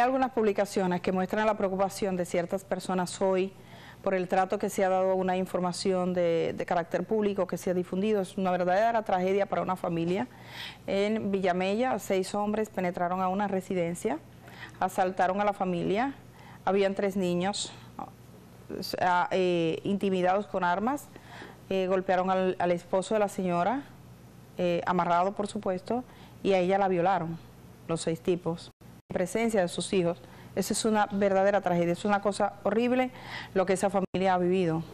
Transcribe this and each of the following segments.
algunas publicaciones que muestran la preocupación de ciertas personas hoy por el trato que se ha dado a una información de carácter público que se ha difundido. Es una verdadera tragedia para una familia. En Villamella, 6 hombres penetraron a una residencia, asaltaron a la familia, habían 3 niños intimidados con armas, golpearon al esposo de la señora, amarrado por supuesto, y a ella la violaron, los 6 tipos, en presencia de sus hijos. Eso es una verdadera tragedia, es una cosa horrible lo que esa familia ha vivido.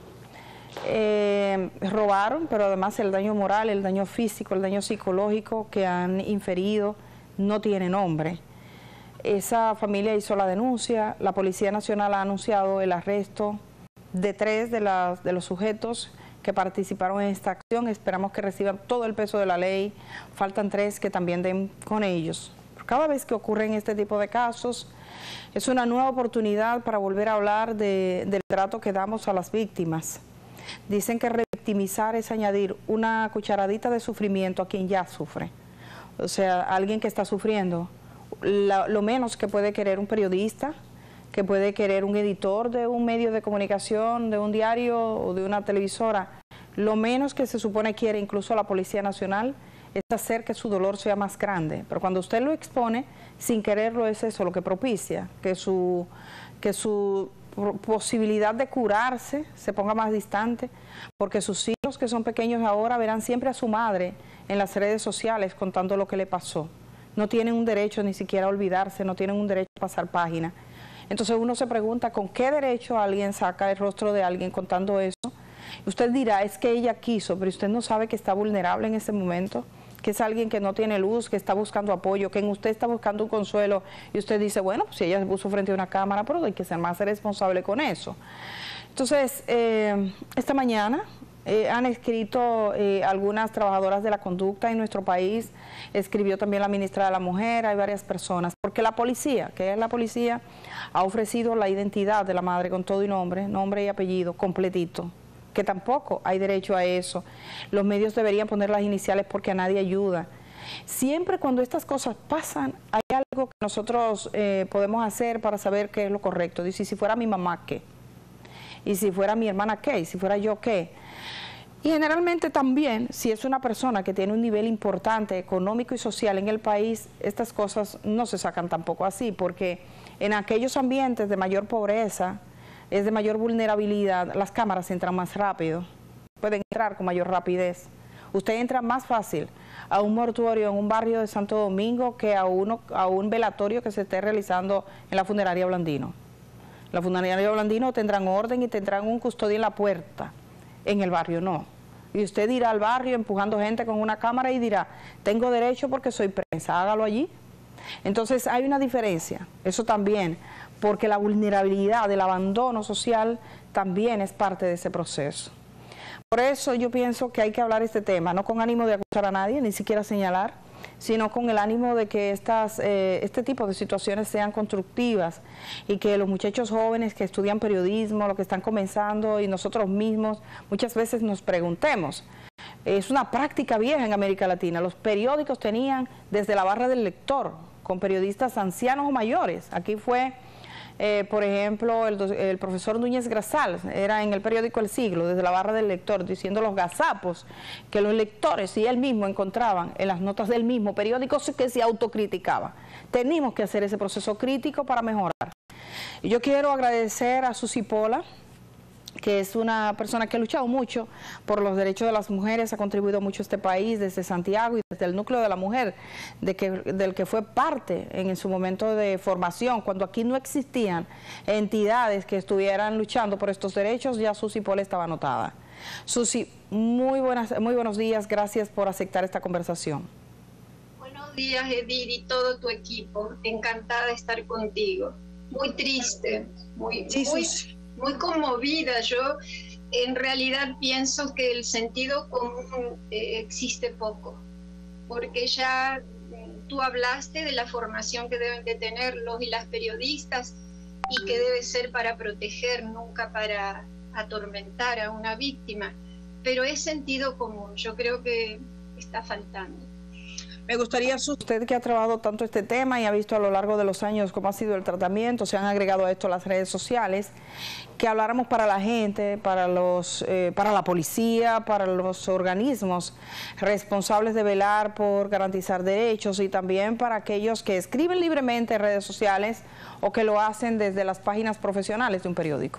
Robaron, pero además el daño moral, el daño físico, el daño psicológico que han inferido no tiene nombre. Esa familia hizo la denuncia, la Policía Nacional ha anunciado el arresto de 3 de los sujetos que participaron en esta acción. Esperamos que reciban todo el peso de la ley, faltan 3 que también den con ellos. Cada vez que ocurren este tipo de casos, es una nueva oportunidad para volver a hablar del trato que damos a las víctimas. Dicen que revictimizar es añadir una cucharadita de sufrimiento a quien ya sufre. O sea, alguien que está sufriendo, lo menos que puede querer un periodista, que puede querer un editor de un medio de comunicación, de un diario o de una televisora, lo menos que se supone quiere incluso la Policía Nacional es hacer que su dolor sea más grande. Pero cuando usted lo expone, sin quererlo, es eso lo que propicia, que su posibilidad de curarse se ponga más distante, porque sus hijos que son pequeños ahora verán siempre a su madre en las redes sociales contando lo que le pasó. No tienen un derecho ni siquiera a olvidarse, no tienen un derecho a pasar página. Entonces uno se pregunta, ¿con qué derecho alguien saca el rostro de alguien contando eso? Usted dirá, es que ella quiso, pero usted no sabe que está vulnerable en ese momento, que es alguien que no tiene luz, que está buscando apoyo, que en usted está buscando un consuelo, y usted dice, bueno, pues si ella se puso frente a una cámara, pero hay que ser más responsable con eso. Entonces, esta mañana han escrito algunas trabajadoras de la conducta en nuestro país, escribió también la ministra de la Mujer, hay varias personas, porque la policía, que es la policía, ha ofrecido la identidad de la madre con todo y nombre y apellido, completito, que tampoco hay derecho a eso. Los medios deberían poner las iniciales porque a nadie ayuda. Siempre cuando estas cosas pasan, hay algo que nosotros podemos hacer para saber qué es lo correcto. Dice, si fuera mi mamá, ¿qué? Y si fuera mi hermana, ¿qué? Y si fuera yo, ¿qué? Y generalmente también, si es una persona que tiene un nivel importante económico y social en el país, estas cosas no se sacan tampoco así, porque en aquellos ambientes de mayor pobreza, es de mayor vulnerabilidad, las cámaras entran más rápido, pueden entrar con mayor rapidez. Usted entra más fácil a un mortuorio en un barrio de Santo Domingo que a un velatorio que se esté realizando en la funeraria Blandino. La funeraria Blandino tendrán orden y tendrán un custodio en la puerta, en el barrio no. Y usted irá al barrio empujando gente con una cámara y dirá, tengo derecho porque soy prensa, hágalo allí. Entonces hay una diferencia, eso también, porque la vulnerabilidad del abandono social también es parte de ese proceso. Por eso yo pienso que hay que hablar este tema, no con ánimo de acusar a nadie, ni siquiera señalar, sino con el ánimo de que este tipo de situaciones sean constructivas y que los muchachos jóvenes que estudian periodismo, los que están comenzando y nosotros mismos muchas veces nos preguntemos. Es una práctica vieja en América Latina, los periódicos tenían desde la barra del lector, con periodistas ancianos o mayores. Aquí fue, por ejemplo, el profesor Núñez Grasal, era en el periódico El Siglo, desde la barra del lector, diciendo los gazapos que los lectores y él mismo encontraban en las notas del mismo periódico que se autocriticaba. Tenemos que hacer ese proceso crítico para mejorar. Y yo quiero agradecer a Susi Pola, que es una persona que ha luchado mucho por los derechos de las mujeres, ha contribuido mucho a este país desde Santiago y desde el núcleo de la mujer, del que fue parte en su momento de formación, cuando aquí no existían entidades que estuvieran luchando por estos derechos, ya Susi Pola estaba anotada. Susi, muy buenos días, gracias por aceptar esta conversación. Buenos días, Edith, y todo tu equipo, encantada de estar contigo. Muy triste, muy conmovida. Yo en realidad pienso que el sentido común existe poco, porque ya tú hablaste de la formación que deben de tener los y las periodistas y que debe ser para proteger, nunca para atormentar a una víctima, pero es sentido común, yo creo que está faltando. Me gustaría, usted que ha trabajado tanto este tema y ha visto a lo largo de los años cómo ha sido el tratamiento, se han agregado a esto las redes sociales, que habláramos para la gente, para la policía, para los organismos responsables de velar por garantizar derechos y también para aquellos que escriben libremente en redes sociales o que lo hacen desde las páginas profesionales de un periódico.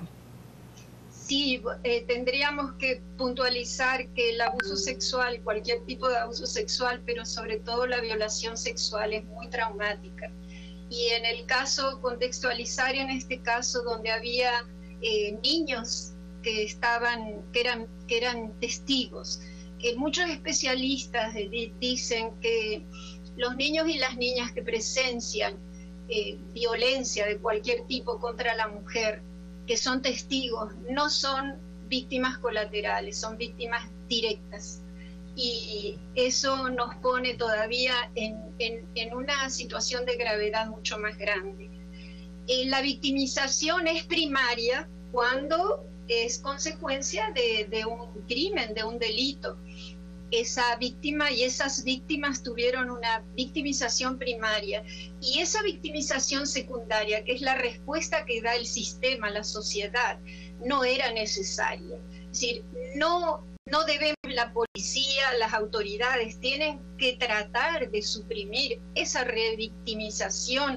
Sí, tendríamos que puntualizar que el abuso sexual, cualquier tipo de abuso sexual, pero sobre todo la violación sexual es muy traumática. Y en el caso, contextualizar en este caso donde había niños que eran testigos. Muchos especialistas dicen que los niños y las niñas que presencian violencia de cualquier tipo contra la mujer, que son testigos, no son víctimas colaterales, son víctimas directas. Y eso nos pone todavía en una situación de gravedad mucho más grande. La victimización es primaria cuando es consecuencia de un crimen, de un delito. Esa víctima y esas víctimas tuvieron una victimización primaria, y esa victimización secundaria, que es la respuesta que da el sistema, la sociedad, no era necesaria. Es decir, no debemos, la policía, las autoridades tienen que tratar de suprimir esa revictimización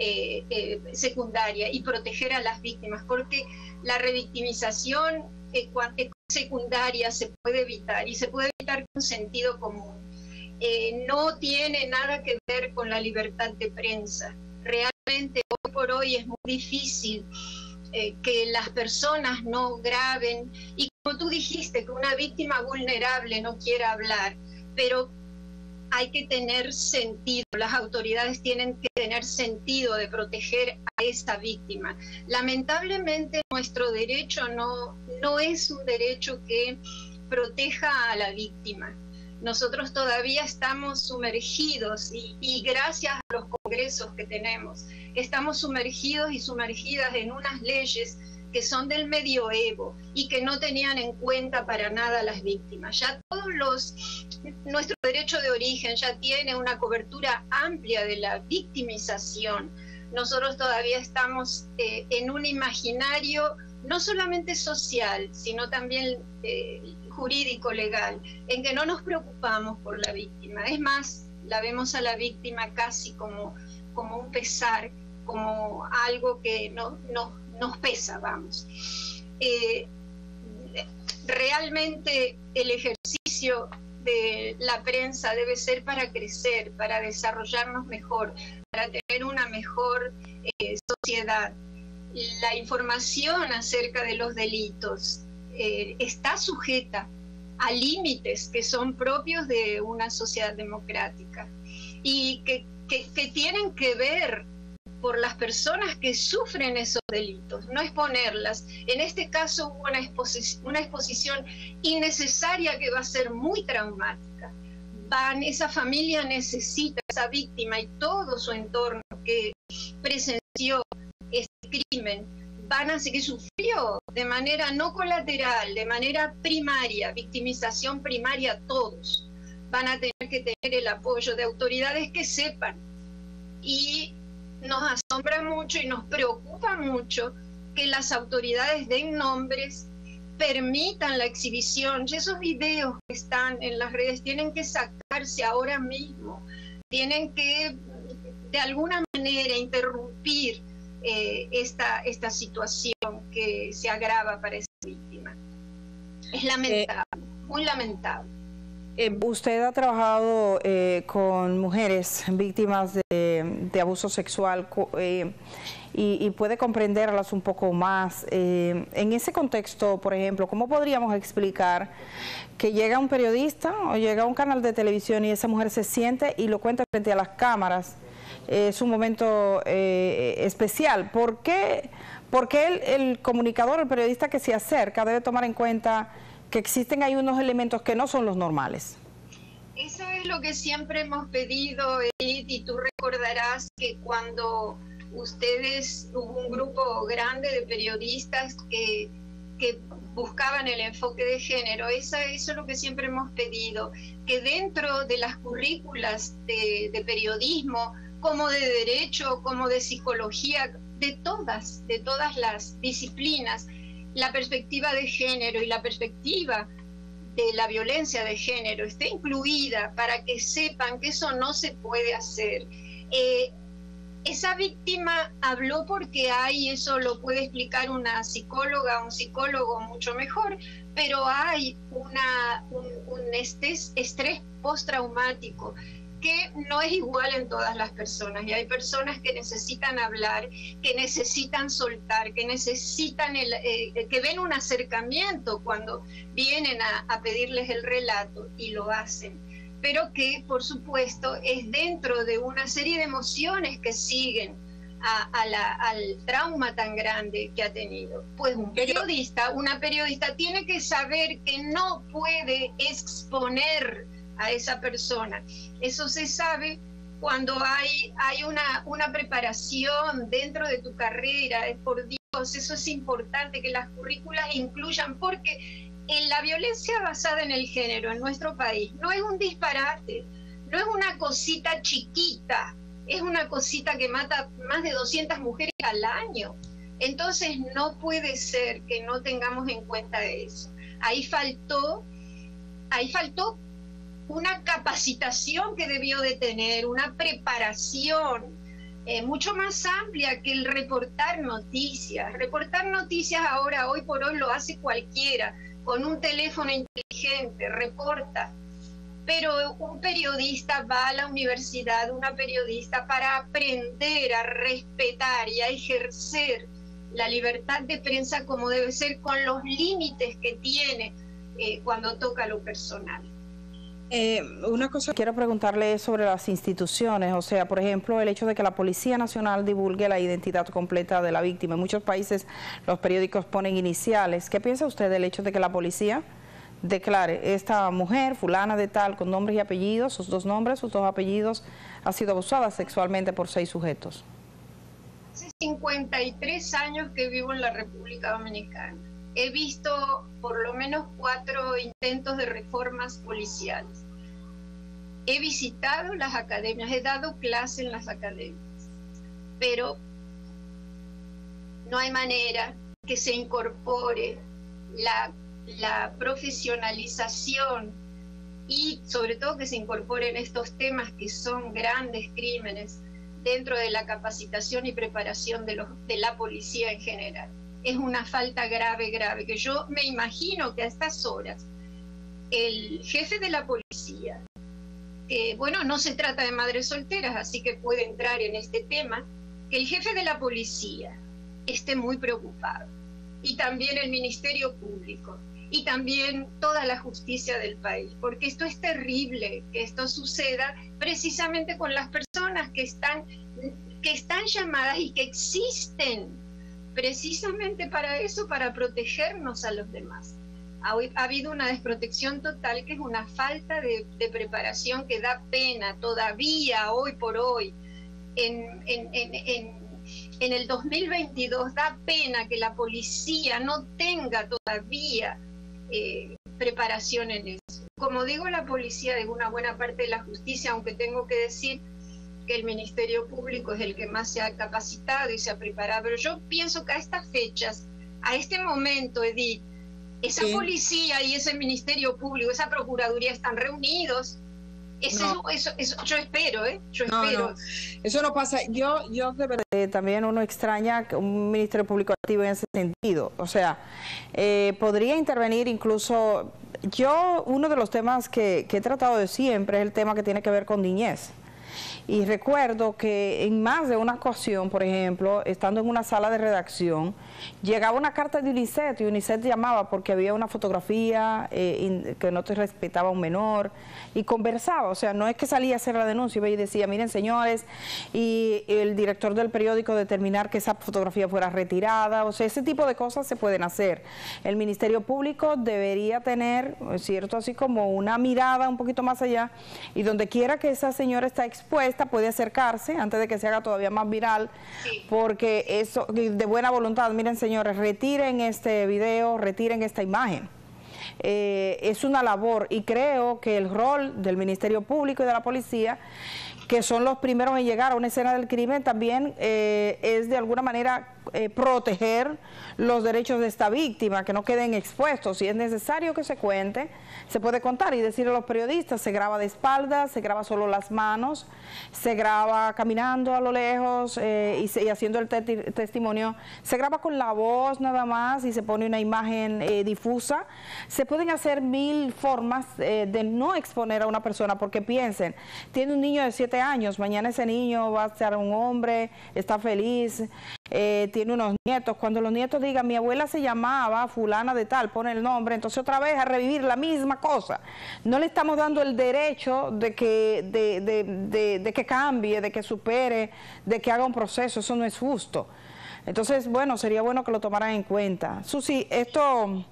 secundaria y proteger a las víctimas, porque la revictimización secundaria se puede evitar, y se puede evitar con sentido común. No tiene nada que ver con la libertad de prensa. Realmente hoy por hoy es muy difícil que las personas no graben, y como tú dijiste, que una víctima vulnerable no quiera hablar, pero hay que tener sentido, las autoridades tienen que tener sentido de proteger a esta víctima. Lamentablemente nuestro derecho no es un derecho que proteja a la víctima. Nosotros todavía estamos sumergidos y gracias a los congresos que tenemos, estamos sumergidos y sumergidas en unas leyes que son del medioevo y que no tenían en cuenta para nada a las víctimas. Ya nuestro derecho de origen ya tiene una cobertura amplia de la victimización. Nosotros todavía estamos en un imaginario no solamente social, sino también jurídico, legal, en que no nos preocupamos por la víctima. Es más, la vemos a la víctima casi como un pesar, como algo que nos pesa, vamos. Realmente el ejercicio de la prensa debe ser para crecer, para desarrollarnos mejor, para tener una mejor sociedad. La información acerca de los delitos está sujeta a límites que son propios de una sociedad democrática y que tienen que ver por las personas que sufren esos delitos, no exponerlas. En este caso hubo una exposición innecesaria que va a ser muy traumática. Esa familia necesita, esa víctima y todo su entorno que presenció este crimen, que sufrió de manera no colateral, de manera primaria, victimización primaria, todos van a tener que tener el apoyo de autoridades que sepan. Y nos asombra mucho y nos preocupa mucho que las autoridades den nombres, permitan la exhibición. Y esos videos que están en las redes tienen que sacarse ahora mismo, tienen que de alguna manera interrumpir esta situación que se agrava para esa víctima. Es lamentable, muy lamentable. Usted ha trabajado con mujeres víctimas de abuso sexual y puede comprenderlas un poco más. En ese contexto, por ejemplo, ¿cómo podríamos explicar que llega un periodista o llega a un canal de televisión y esa mujer se siente y lo cuenta frente a las cámaras? Es un momento especial. ¿Por qué el comunicador, el periodista que se acerca debe tomar en cuenta que existen ahí unos elementos que no son los normales? Eso es lo que siempre hemos pedido, Edith, y tú recordarás que cuando hubo un grupo grande de periodistas que que buscaban el enfoque de género. Eso es lo que siempre hemos pedido, que dentro de las currículas de periodismo, como de derecho, como de psicología, de todas las disciplinas, la perspectiva de género y la perspectiva de la violencia de género esté incluida, para que sepan que eso no se puede hacer. Esa víctima habló porque hay, eso lo puede explicar una psicóloga, un psicólogo mucho mejor, pero hay un estrés postraumático que no es igual en todas las personas, y hay personas que necesitan hablar, que necesitan soltar, que necesitan que ven un acercamiento cuando vienen a pedirles el relato, y lo hacen, pero que por supuesto es dentro de una serie de emociones que siguen al trauma tan grande que ha tenido. Pues una periodista tiene que saber que no puede exponer a esa persona. Eso se sabe cuando hay una preparación dentro de tu carrera. Por Dios, eso es importante, que las currículas incluyan, porque la violencia basada en el género en nuestro país no es un disparate, no es una cosita chiquita, es una cosita que mata más de 200 mujeres al año. Entonces no puede ser que no tengamos en cuenta eso. Ahí faltó una capacitación que debió de tener, una preparación mucho más amplia que el reportar noticias. Reportar noticias ahora, hoy por hoy, lo hace cualquiera, con un teléfono inteligente, reporta. Pero un periodista va a la universidad, una periodista, para aprender a respetar y a ejercer la libertad de prensa como debe ser, con los límites que tiene cuando toca lo personal. Una cosa que quiero preguntarle es sobre las instituciones, o sea, por ejemplo, el hecho de que la Policía Nacional divulgue la identidad completa de la víctima. En muchos países los periódicos ponen iniciales. ¿Qué piensa usted del hecho de que la policía declare: esta mujer, fulana de tal, con nombres y apellidos, sus 2 nombres, sus 2 apellidos, ha sido abusada sexualmente por 6 sujetos? Hace 53 años que vivo en la República Dominicana. He visto por lo menos 4 intentos de reformas policiales. He visitado las academias, he dado clase en las academias, pero no hay manera que se incorpore la profesionalización, y sobre todo que se incorporen estos temas que son grandes crímenes dentro de la capacitación y preparación de la policía en general. Es una falta grave, que yo me imagino que a estas horas el jefe de la policía, bueno, no se trata de madres solteras, así que puede entrar en este tema, que el jefe de la policía esté muy preocupado, y también el Ministerio Público, y también toda la justicia del país, porque esto es terrible, que esto suceda precisamente con las personas que están llamadas y que existen precisamente para eso, para protegernos a los demás. Ha habido una desprotección total, que es una falta de preparación que da pena todavía hoy por hoy. En el 2022 da pena que la policía no tenga todavía preparación en eso. Como digo, la policía es una buena parte de la justicia, aunque tengo que decir que el Ministerio Público es el que más se ha capacitado y se ha preparado. Pero yo pienso que a estas fechas, a este momento, Edith, esa policía y ese Ministerio Público, esa Procuraduría están reunidos. Eso, yo espero, yo espero. No. Eso no pasa. Yo de verdad, también uno extraña un Ministerio Público activo en ese sentido. O sea, podría intervenir incluso. Uno de los temas que he tratado de siempre es el tema que tiene que ver con niñez. Y recuerdo que en más de una ocasión, por ejemplo, estando en una sala de redacción, llegaba una carta de UNICEF y UNICEF llamaba porque había una fotografía que no te respetaba a un menor, y conversaba. O sea, no es que salía a hacer la denuncia y decía: miren, señores, y el director del periódico determinar que esa fotografía fuera retirada. O sea, ese tipo de cosas se pueden hacer. El Ministerio Público debería tener, ¿cierto?, así como una mirada un poquito más allá, y donde quiera que esa señora está expuesta, esta puede acercarse antes de que se haga todavía más viral, sí, porque eso, de buena voluntad, miren señores, retiren este video, retiren esta imagen. Es una labor y creo que el rol del Ministerio Público y de la Policía, que son los primeros en llegar a una escena del crimen, también es de alguna manera proteger los derechos de esta víctima, que no queden expuestos. Si es necesario que se cuente, se puede contar y decir a los periodistas, se graba de espaldas, se graba solo las manos, se graba caminando a lo lejos y haciendo el testimonio, se graba con la voz nada más y se pone una imagen difusa. Se pueden hacer 1000 formas de no exponer a una persona, porque piensen, tiene un niño de 7 años, mañana ese niño va a ser un hombre, está feliz, tiene unos nietos, cuando los nietos digan mi abuela se llamaba fulana de tal, pone el nombre, entonces otra vez a revivir la misma cosa. No le estamos dando el derecho de que cambie, de que supere, de que haga un proceso, eso no es justo. Entonces, bueno, sería bueno que lo tomaran en cuenta. Susi, esto,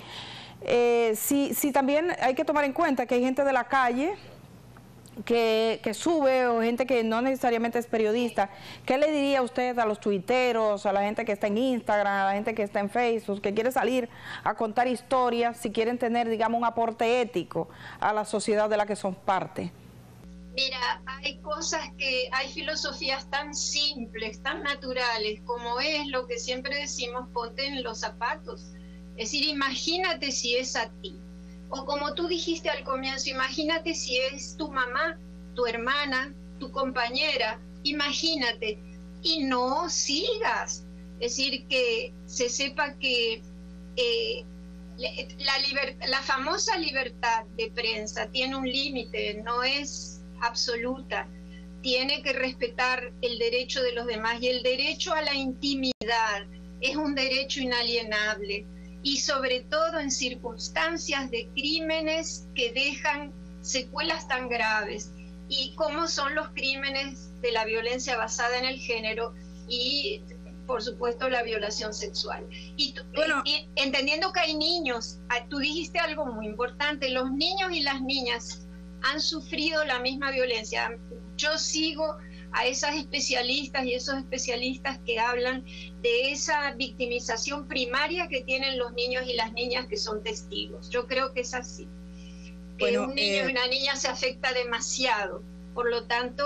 sí también hay que tomar en cuenta que hay gente de la calle que sube, o gente que no necesariamente es periodista. ¿Qué le diría usted a los tuiteros, a la gente que está en Instagram, a la gente que está en Facebook, que quiere salir a contar historias, si quieren tener, digamos, un aporte ético a la sociedad de la que son parte? Mira, hay cosas hay filosofías tan simples, tan naturales, como es lo que siempre decimos, ponte en los zapatos. Es decir, imagínate si es a ti. O como tú dijiste al comienzo, imagínate si es tu mamá, tu hermana, tu compañera, imagínate, y no sigas. Es decir, que se sepa que la famosa libertad de prensa tiene un límite, no es absoluta. Tiene que respetar el derecho de los demás, y el derecho a la intimidad es un derecho inalienable. Y sobre todo en circunstancias de crímenes que dejan secuelas tan graves, y como son los crímenes de la violencia basada en el género y, por supuesto, la violación sexual. Y entendiendo que hay niños, tú dijiste algo muy importante, los niños y las niñas han sufrido la misma violencia. Yo sigo a esas especialistas y esos especialistas que hablan de esa victimización primaria que tienen los niños y las niñas que son testigos. Yo creo que es así. Que un niño y una niña se afecta demasiado. Por lo tanto,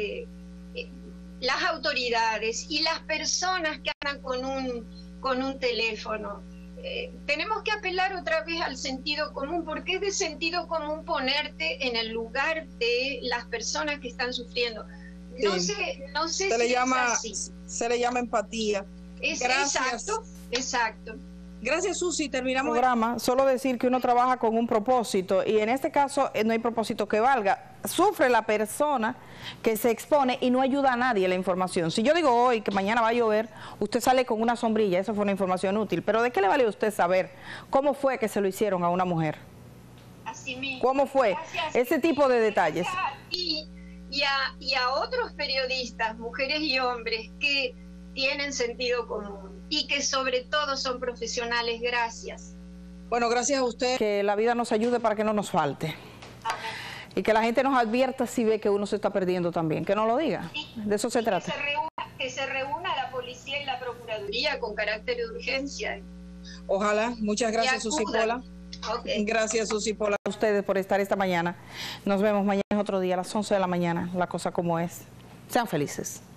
las autoridades y las personas que andan con un teléfono, tenemos que apelar otra vez al sentido común, porque es de sentido común ponerte en el lugar de las personas que están sufriendo. No sé se le llama, se le llama empatía. Gracias. Exacto. Gracias, Susi. Terminamos el programa. Solo decir que uno trabaja con un propósito, y en este caso no hay propósito que valga. Sufre la persona que se expone y no ayuda a nadie la información. Si yo digo hoy que mañana va a llover, usted sale con una sombrilla, eso fue una información útil, pero ¿de qué le vale a usted saber cómo fue que se lo hicieron a una mujer? Así mismo. ¿Cómo fue? Gracias. Ese tipo de detalles. Y a otros periodistas, mujeres y hombres, que tienen sentido común y que sobre todo son profesionales. Gracias. Bueno, gracias a usted. Que la vida nos ayude para que no nos falte. Amén. Y que la gente nos advierta si ve que uno se está perdiendo también, que no lo diga. Sí. De eso se trata. Que se reúna la policía y la procuraduría con carácter de urgencia. Ojalá. Muchas gracias, Susi Pola. Okay. Gracias, Susi Pola. A ustedes por estar esta mañana. Nos vemos mañana, otro día, a las 11 de la mañana, la cosa como es. Sean felices.